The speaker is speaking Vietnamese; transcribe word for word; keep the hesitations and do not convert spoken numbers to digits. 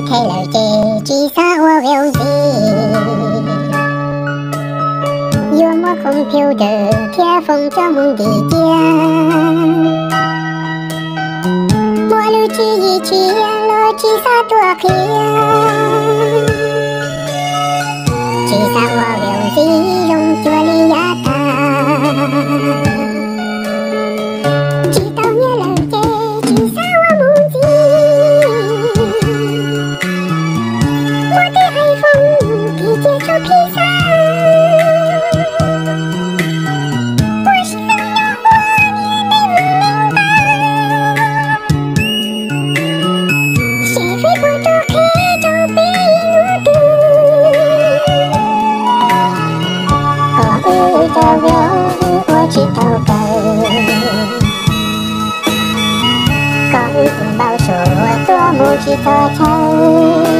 开了这吉萨我有gì yêu mà không phiêu đời theo phong cho mong đi kia mua lưu chi chi lo chi sa tua kia chỉ sa hoa điều gì dùng chua li ya ta chỉ tao nhớ lời chê chỉ sa hoa mong gì mua tí hay phong thì chia cho khi sa tao véo của chị tao cầu con bao số tua mua chị tao chơi